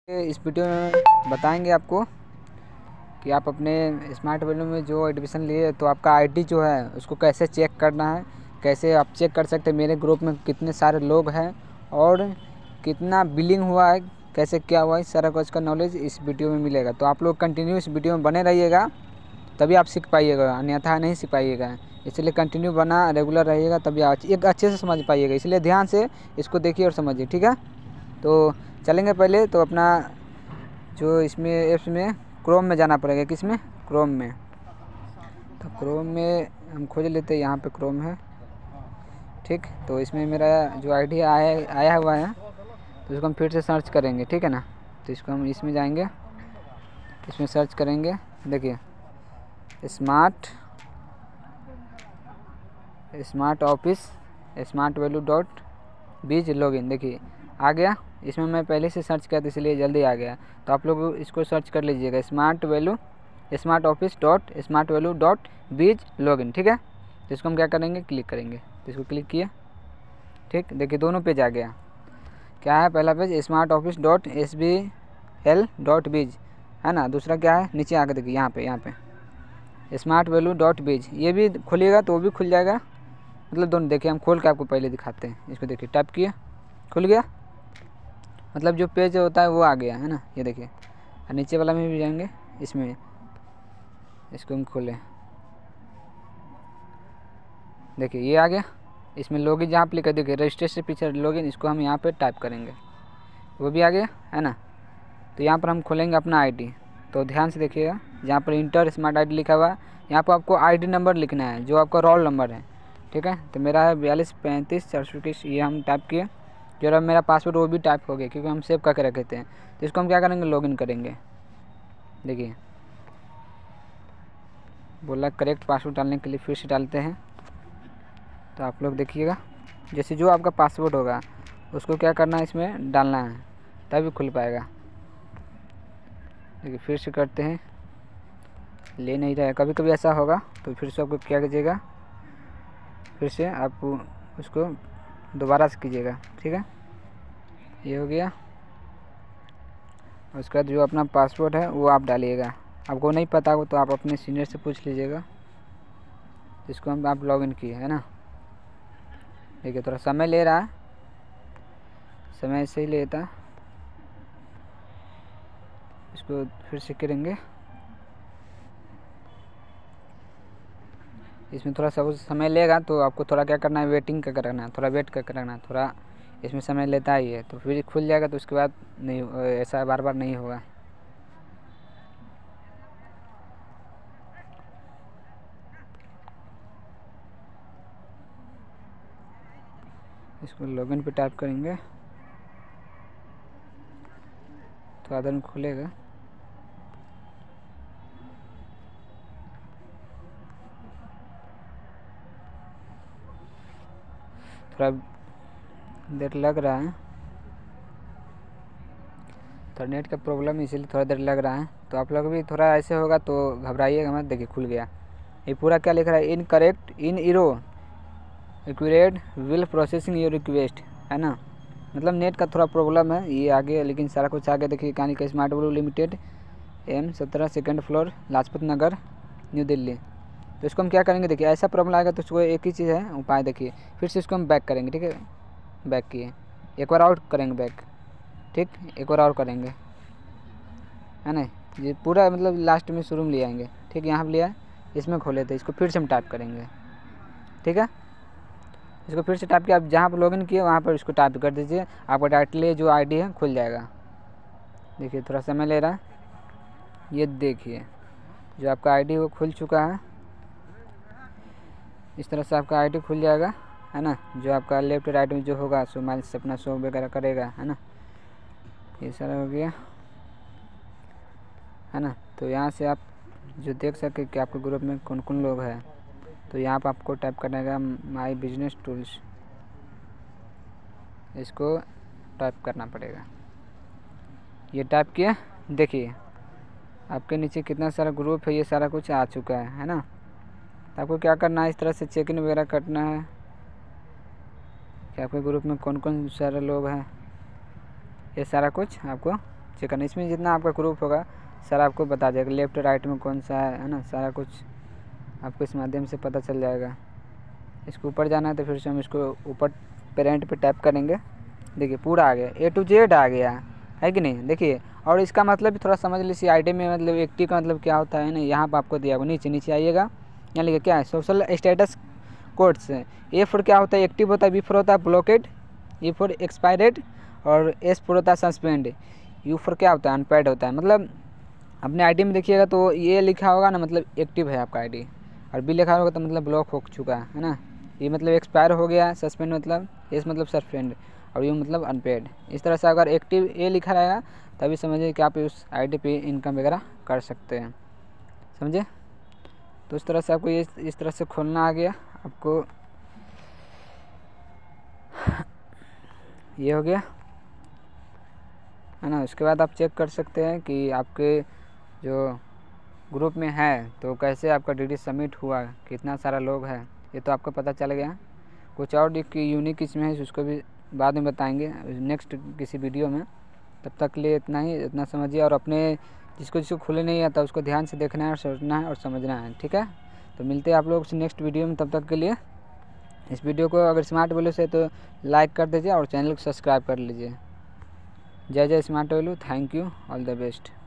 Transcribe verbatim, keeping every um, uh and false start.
इस वीडियो में बताएंगे आपको कि आप अपने स्मार्ट वैल्यू में जो एडमिशन लिए तो आपका आईडी जो है उसको कैसे चेक करना है, कैसे आप चेक कर सकते हैं मेरे ग्रुप में कितने सारे लोग हैं और कितना बिलिंग हुआ है, कैसे क्या हुआ है, सारा कुछ का नॉलेज इस वीडियो में मिलेगा। तो आप लोग कंटिन्यू इस वीडियो में बने रहिएगा, तभी आप सीख पाइएगा, अन्यथा नहीं सीख पाइएगा। इसलिए कंटिन्यू बना रेगुलर रहिएगा तभी आप एक अच्छे से समझ पाइएगा। इसलिए ध्यान से इसको देखिए और समझिए, ठीक है। तो चलेंगे पहले तो अपना जो इसमें ऐप्स में क्रोम में जाना पड़ेगा। किस में? क्रोम में। तो क्रोम में हम खोज लेते हैं, यहाँ पे क्रोम है, ठीक। तो इसमें मेरा जो आईडी आया आया हुआ है तो इसको हम फिर से सर्च करेंगे, ठीक है ना। तो इसको हम इसमें जाएंगे, इसमें सर्च करेंगे। देखिए smart smart office smart value dot biz login, देखिए आ गया। इसमें मैं पहले से सर्च किया था इसलिए जल्दी आ गया। तो आप लोग इसको सर्च कर लीजिएगा, smart value smart office dot smart value dot biz login, ठीक है। तो इसको हम क्या करेंगे, क्लिक करेंगे। तो इसको क्लिक किया, ठीक। देखिए दोनों पेज आ गया। क्या है? पहला page smart office dot S B L dot biz है ना। दूसरा क्या है? नीचे आकर देखिए यहाँ पे यहाँ पे स्मार्ट वैल्यू डॉट बीज, ये भी खोलिएगा तो वो भी खुल जाएगा। मतलब दोनों देखिए, हम खोल के आपको पहले दिखाते हैं। इसको देखिए, टाइप किए, खुल गया। मतलब जो पेज होता है वो आ गया है ना, ये देखिए। और नीचे वाला में भी जाएंगे, इसमें इसको हम खोलें, देखिए ये आ गया। इसमें लॉगिन जहाँ पे लिखा देखिए रजिस्ट्रेशन फीचर लॉगिन, इसको हम यहाँ पे टाइप करेंगे, वो भी आ गया है ना। तो यहाँ पर हम खोलेंगे अपना आईडी। तो ध्यान से देखिएगा, जहाँ पर इंटर स्मार्ट आईडी लिखा हुआ है यहाँ पर आपको आईडी नंबर लिखना है जो आपका रोल नंबर है, ठीक है। तो मेरा है बयालीस पैंतीस चार सौ इक्कीस, ये हम टाइप किए। जो मेरा पासवर्ड वो भी टाइप हो गया क्योंकि हम सेव करके रखे थे। तो इसको हम क्या करेंगे, लॉगिन करेंगे। देखिए बोला करेक्ट पासवर्ड डालने के लिए, फिर से डालते हैं। तो आप लोग देखिएगा, जैसे जो आपका पासवर्ड होगा उसको क्या करना है, इसमें डालना है, तभी खुल पाएगा। देखिए फिर से करते हैं, ले नहीं रहा है। कभी कभी ऐसा होगा तो फिर से आपको क्या कीजिएगा, फिर से आप उसको दोबारा से कीजिएगा, ठीक है। ये हो गया। उसके बाद जो अपना पासवर्ड है वो आप डालिएगा। आपको नहीं पता हो तो आप अपने सीनियर से पूछ लीजिएगा, जिसको हम आप लॉगिन किए है ना। देखिए थोड़ा समय ले रहा है, समय ऐसे ही लेता। इसको फिर से करेंगे, इसमें थोड़ा सा समय लेगा तो आपको थोड़ा क्या करना है, वेटिंग का रखना है, थोड़ा वेट करके रखना है। थोड़ा इसमें समय लेता ही है, तो फिर खुल जाएगा। तो उसके बाद नहीं, ऐसा बार बार नहीं होगा। इसको लॉगिन पे टाइप करेंगे, थोड़ा देर में खुलेगा। थोड़ा देर लग रहा है, थोड़ा नेट का प्रॉब्लम है इसीलिए थोड़ा देर लग रहा है। तो आप लोग भी थोड़ा ऐसे होगा तो घबराइएगा मत। देखिए खुल गया। ये पूरा क्या लिख रहा है, incorrect in error accurate will processing your request, है ना। मतलब नेट का थोड़ा प्रॉब्लम है, ये आगे लेकिन सारा कुछ आगे। देखिए कहानी का स्मार्ट वैल्यू लिमिटेड एम सत्रह सेकेंड फ्लोर लाजपत नगर न्यू दिल्ली। तो इसको हम क्या करेंगे, देखिए ऐसा प्रॉब्लम आएगा तो उसको एक ही चीज़ है उपाय। देखिए फिर से इसको हम बैक करेंगे, ठीक है। बैक किए, एक बार और करेंगे बैक, ठीक। एक बार और करेंगे, है ना। ये पूरा मतलब लास्ट में शुरू में ले आएंगे, ठीक। यहाँ पर लिया, इसमें खोले थे, इसको फिर से हम टाइप करेंगे, ठीक है। इसको फिर से टाइप किया, आप जहाँ पर लॉगिन किए वहाँ पर इसको टाइप कर दीजिए, आपका डायरेक्टली जो आईडी है खुल जाएगा। देखिए थोड़ा समय ले रहा है, ये देखिए जो आपका आईडी वो खुल चुका है। इस तरह से आपका आईडी खुल जाएगा, है ना। जो आपका लेफ्ट राइट में जो होगा सो माइल से अपना शो वगैरह करेगा, है ना। ये सारा हो गया, है ना। तो यहाँ से आप जो देख सके कि आपके ग्रुप में कौन कौन लोग हैं, तो यहाँ पर आपको टाइप करना है माई बिजनेस टूल्स, इसको टाइप करना पड़ेगा। ये टाइप किया, देखिए आपके नीचे कितना सारा ग्रुप है, ये सारा कुछ आ चुका है, है ना। तो आपको क्या करना है, इस तरह से चेक इन वगैरह करना है कि आपके ग्रुप में कौन कौन सारे लोग हैं, ये सारा कुछ आपको चेक करना। इसमें जितना आपका ग्रुप होगा सारा आपको बता देगा, लेफ्ट राइट में कौन सा है है ना, सारा कुछ आपको इस माध्यम से पता चल जाएगा। इसको ऊपर जाना है तो फिर से हम इसको ऊपर पेरेंट पे टैप करेंगे। देखिए पूरा आ गया, ए टू जेड आ गया है कि नहीं। देखिए और इसका मतलब भी थोड़ा समझ लीजिए, आईडी में मतलब एक्टिव का मतलब क्या होता है ना, यहाँ पर आपको दिया होगा। नीचे नीचे आइएगा, यहाँ लिखिए क्या है, social status codes. A four क्या होता है, एक्टिव होता है। बी फोर होता है ब्लॉकेड। ई फोर एक्सपायरेड। और एस फोर होता है सस्पेंड। यू फोर क्या होता है, अनपेड होता है। मतलब अपने आईडी में देखिएगा तो ये लिखा होगा ना, मतलब एक्टिव है आपका आईडी, और बी लिखा होगा तो मतलब ब्लॉक हो चुका है ना। ये मतलब एक्सपायर हो गया, सस्पेंड मतलब, एस मतलब सस्पेंड, और यू मतलब अनपेड। इस तरह से अगर एक्टिव ए लिखा रहेगा तभी समझिए कि आप उस आईडी पे इनकम वगैरह कर सकते हैं, समझे। तो इस तरह से आपको ये इस तरह से खोलना आ गया आपको, ये हो गया है ना। उसके बाद आप चेक कर सकते हैं कि आपके जो ग्रुप में है तो कैसे आपका डीडी सबमिट हुआ, कितना सारा लोग है, ये तो आपको पता चल गया। कुछ और यूनिक इसमें है उसको भी बाद में बताएंगे नेक्स्ट किसी वीडियो में। तब तक के लिए इतना ही, इतना समझिए। और अपने जिसको जिसको खुले नहीं आता उसको ध्यान से देखना है और सोचना है और समझना है, ठीक है। तो मिलते हैं आप लोग से नेक्स्ट वीडियो में, तब तक के लिए इस वीडियो को अगर स्मार्ट वैल्यू से तो लाइक कर दीजिए और चैनल को सब्सक्राइब कर लीजिए। जय जय smart value, thank you, all the best.